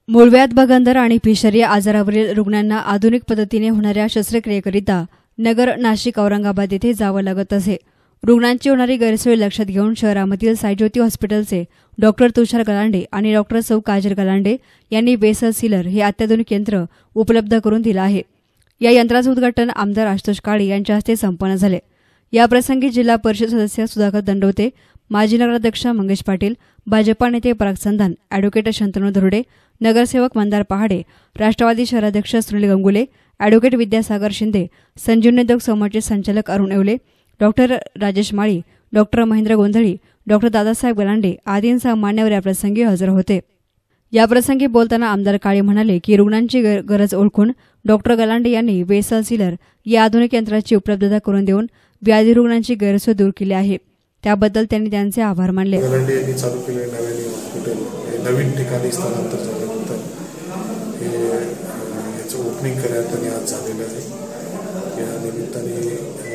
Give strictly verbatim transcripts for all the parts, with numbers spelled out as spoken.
मूळव्याध भगंदर आणि फिशर या आजारावरील रुग्णांना आधुनिक पद्धतीने होणाऱ्या शस्त्रक्रियेकरिता नगर, नाशिक, औरंगाबाद येथे जावं लागत असे. रुग्णांची होणारी गैरसोय लक्षात घेऊन शहरामधील साईज्योती हॉस्पिटलचे डॉक्टर तुषार गलांडे आणि डॉक्टर सौ काजल गलांडे यांनी वेसल सीलर हे अत्याधुनिक यंत्र उपलब्ध करून दिलं आहे. या यंत्राचं उद्घाटन आमदार आशुतोष काळे यांच्या हस्ते संपन्न झाले. याप्रसंगी जिल्हा परिषद सदस्य सुधाकर दंडवते, माजी नगराध्यक्ष मंगेश पाटील, भाजपा नेते पराग संधान, अॅडव्होकेट शंतनू धुर्डे, नगरसेवक मंदार पहाडे, राष्ट्रवादी शहराध्यक्ष सुनील गंगुले, अॅडव्होकेट विद्यासागर शिंदे, संजीवनी उद्योग समूहाचे संचालक Arun Yewale, doctor Rajesh Mali, doctor Mahendra Gondhali, doctor Dadasaheb Galande आदींसह मान्यवर याप्रसंगी हजर होते. याप्रसंगी बोलताना आमदार काळे म्हणाले की रुग्णांची गरज ओळखून डॉक्टर गलांडे यांनी वेसल सीलर या आधुनिक यंत्राची उपलब्धता करून देऊन व्याधी रुग्णांची गैरसोय दूर केली आहे. त्याबद्दल त्यांनी त्यांचे आभार मानले. गलांडे यांनी चालू केलेले नवीन हॉस्पिटल नवीन ठिकाणी स्थलांतर झाल्यानंतर हे याचं ओपनिंग करायला त्यांनी आज झालेलं आहे. या निमित्ताने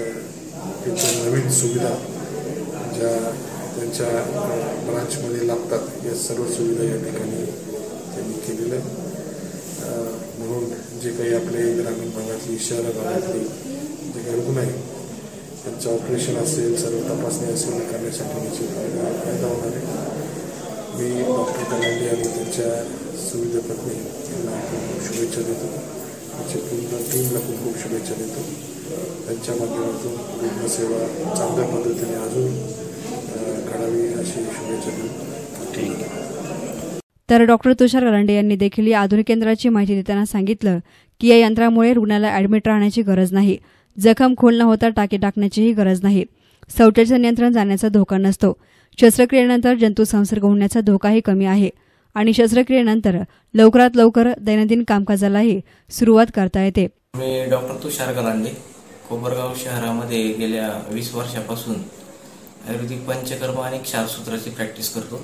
नवीन सुविधा ज्या त्यांच्या ब्रांचमध्ये लागतात या सर्व सुविधा या ठिकाणी त्यांनी केलेल्या आहे. म्हणून जे काही आपले ग्रामीण भागातली शहर भागातली जे काही रुग्ण आहेत त्यांचं ऑपरेशन असेल, सर्व तपासणी असेल करण्यासाठी याची फायदा होणार आहे. मी डॉक्टर गलांडे आणि त्यांच्या सुविधा पत्नी यांना खूप शुभेच्छा देतो. त्यांच्या पूर्ण टीमला खूप खूप शुभेच्छा देतो. त्यांच्या माध्यमातून रुग्णसेवा चांगल्या पद्धतीने अजून घडावी अशी शुभेच्छा देतो. तर डॉक्टर तुषार गलांडे यांनी देखील या आधुनिक यंत्राची माहिती देताना सांगितलं की या यंत्रामुळे रुग्णाला ॲडमिट राहण्याची गरज नाही, जखम खोल न होता टाके टाकण्याचीही गरज नाही, शौचाचं नियंत्रण जाण्याचा धोका नसतो, शस्त्रक्रियेनंतर जंतू संसर्ग होण्याचा धोकाही कमी आहे आणि शस्त्रक्रियेनंतर लवकरात लवकर दैनंदिन कामकाजालाही सुरुवात करता येते. मी डॉक्टर तुषार गलांडे कोपरगाव शहरामध्ये गेल्या वीस वर्षापासून आयुर्वेदिक पंचकर्म आणि क्षारसूत्राची प्रॅक्टिस करतो.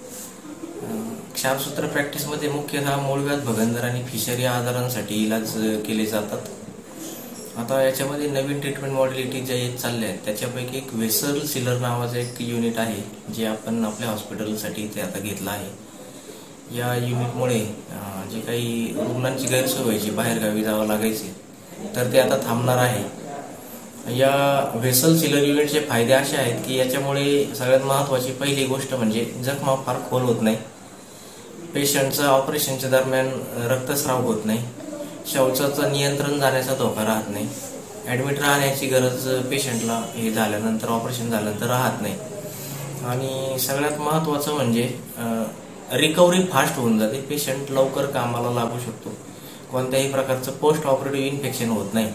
क्षारसूत्र प्रॅक्टिसमध्ये मुख्यतः मूळव्याध भगंदर आणि फिशर या आजारांसाठी इलाज केले जातात. आता याच्यामध्ये नवीन ट्रीटमेंट मॉडेलिटी ज्या येत चालल्या आहेत त्याच्यापैकी एक वेसल सीलर नावाचं एक युनिट आहे जे आपण आपल्या हॉस्पिटलसाठी ते आता घेतलं आहे. या युनिटमुळे जे काही रुग्णांची गैरसोय व्हायची, बाहेरगावी जावं लागायचे, तर ते आता थांबणार आहे. या वेसल सीलर युनिटचे फायदे असे आहेत की याच्यामुळे सगळ्यात महत्त्वाची पहिली गोष्ट म्हणजे जखमा फार खोल होत नाही, पेशंटचं ऑपरेशनच्या दरम्यान रक्तस्राव होत नाही, शौचाचं नियंत्रण जाण्याचा धोका राहत नाही, ॲडमिट राहण्याची गरज पेशंटला हे झाल्यानंतर ऑपरेशन झाल्यानंतर राहत नाही आणि सगळ्यात महत्त्वाचं म्हणजे रिकव्हरी फास्ट होऊन जाते. पेशंट लवकर कामाला लागू शकतो, कोणत्याही प्रकारचं पोस्ट ऑपरेटिव्ह इन्फेक्शन होत नाही.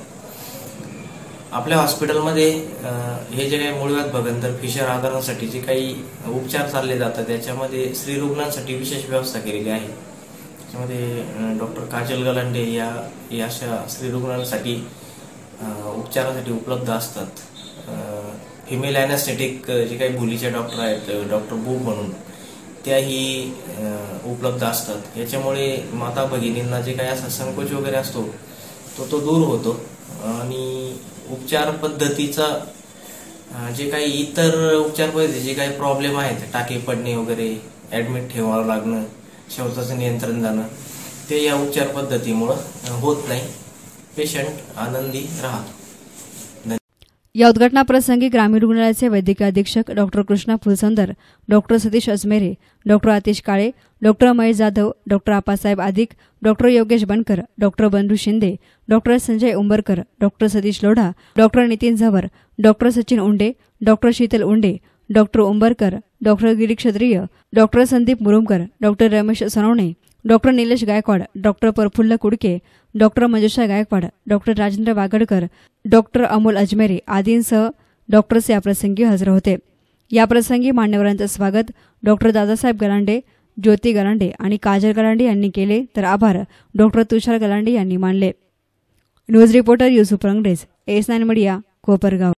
आपल्या हॉस्पिटलमध्ये हे जे काही मूळव्याध भगंदर फिशर आजारांसाठी जे काही उपचार चालले जातात त्याच्यामध्ये स्त्री रुग्णांसाठी विशेष व्यवस्था केलेली आहे. त्याच्यामध्ये डॉक्टर काजल गलांडे या अशा स्त्री रुग्णांसाठी उपचारासाठी उपलब्ध असतात. फिमेल ॲनेस्थेटिक जे काही मुलीच्या डॉक्टर आहेत, डॉक्टर बू म्हणून, त्याही उपलब्ध असतात. याच्यामुळे माता भगिनींना जे काही असा संकोच वगैरे असतो तो तो दूर होतो आणि उपचार पद्धतीचा जे काही इतर उपचार पद्धती जे काही प्रॉब्लेम आहेत, टाके पडणे वगैरे, ॲडमिट ठेवावं लागणं, शौचाचं नियंत्रण जाणं, ते या उपचार पद्धतीमुळं होत नाही. पेशंट आनंदी राहतो. या उद्घाटनाप्रसंगी ग्रामीण रुग्णालयाचे वैद्यकीय अधीक्षक doctor Krishna Phulsundar, doctor Satish Ajmere, doctor Atish Kale, doctor Mahesh Jadhav, doctor Appasaheb Adik, doctor Yogesh Bankar, doctor Bandhu Shinde, doctor Sanjay Umbarkar, doctor Satish Lodha, doctor Nitin Zawar, doctor Sachin Unde, doctor Sheetal Unde, doctor Umbarkar, doctor Giri Kshatriya, doctor Sandeep Murumkar, doctor Ramesh Sonawane, doctor Nilesh Gaikwad, doctor Praful Kudke, doctor Manjusha Gaikwad, doctor Rajendra Wagadkar, doctor Amol Ajmere आदींसह डॉक्टर्स याप्रसंगी हजर होते. याप्रसंगी मान्यवरांचं स्वागत डॉक्टर दादासाहेब गलांडे, ज्योती गलांडे आणि काजल गलांडे यांनी केले, तर आभार डॉक्टर तुषार गलांडे यांनी मानले. News reporter Yusuf Rangdez, S nine media, Kopargaon.